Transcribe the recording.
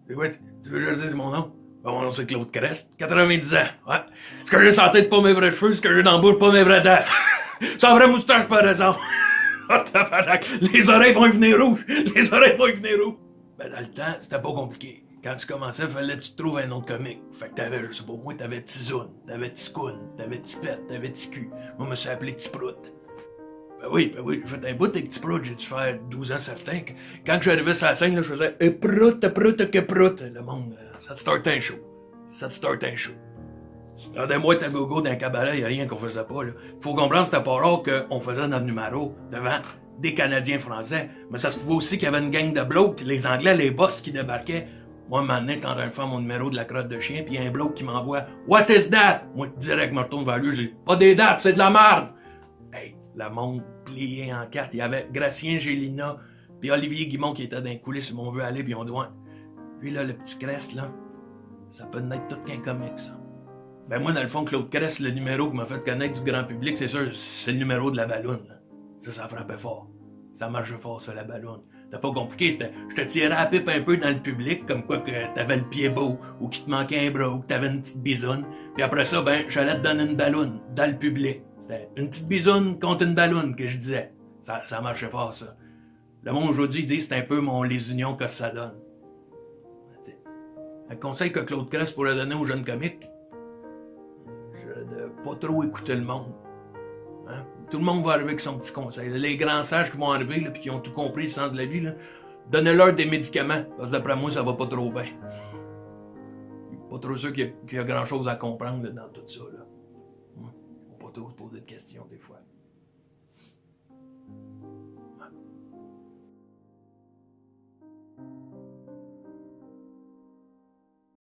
Et ouais, tu veux que je dise mon nom? Ben, mon nom c'est Claude Crest, 90 ans, ouais. Ce que j'ai sur la tête, pas mes vrais cheveux, ce que j'ai dans la bouche, pas mes vrais dents. Sans vraie moustache, par exemple. Les oreilles vont y venir rouges, les oreilles vont y venir rouges. Ben, dans le temps, c'était pas compliqué. Quand tu commençais, fallait que tu te trouves un nom de comique. Fait que t'avais, je sais pas moi, t'avais Tizoun, t'avais Ticoun, t'avais Tipette, t'avais Ticu. Moi, je me suis appelé Tiprout. Ben oui, j'ai fait un bout avec Tiprout, j'ai dû faire 12 ans certain. Quand je suis arrivé sur la scène, là, je faisais prout, que prout. Le monde, ça te start un show. Ça te start un show. Regardez-moi ta gogo dans un cabaret, y'a rien qu'on faisait pas, là. Faut comprendre, c'était pas rare qu'on faisait notre numéro devant des Canadiens français. Mais ça se pouvait aussi qu'il y avait une gang de blocs, les Anglais, les boss qui débarquaient. Moi, un moment donné, quand je faire mon numéro de la crotte de chien, pis y a un bloc qui m'envoie « What is that? » Moi, direct, je me retourne vers lui, j'ai « Pas des dates, c'est de la merde! » Hey, le monde plié en quatre. Il y avait Gracien Gélina, puis Olivier Guimond qui était dans les coulisses, ils m'ont vu aller, puis ils ont dit « Ouais, lui là, le petit Crest, là, ça peut n'être tout qu'un comique, ça. » Ben moi, dans le fond, Claude Crest, le numéro qui m'a fait connaître du grand public, c'est sûr, c'est le numéro de la balloune. Là. Ça frappait fort. Ça marchait fort, ça, la balloune. C'était pas compliqué, c'était je te tirais la pipe un peu dans le public, comme quoi que t'avais le pied beau, ou qu'il te manquait un bras, ou que t'avais une petite bisoune. Puis après ça, ben, j'allais te donner une balloune dans le public. C'était une petite bisoune contre une balloune que je disais. Ça marchait fort, ça. Le monde aujourd'hui dit c'est un peu les unions que ça donne. Un conseil que Claude Crest pourrait donner aux jeunes comiques, de pas trop écouter le monde. Hein? Tout le monde va arriver avec son petit conseil. Les grands sages qui vont arriver et qui ont tout compris le sens de la vie, donnez-leur des médicaments, parce que d'après moi, ça va pas trop bien. Pas trop sûr qu'il y a grand chose à comprendre dans tout ça. Là. Faut pas trop se poser de questions des fois.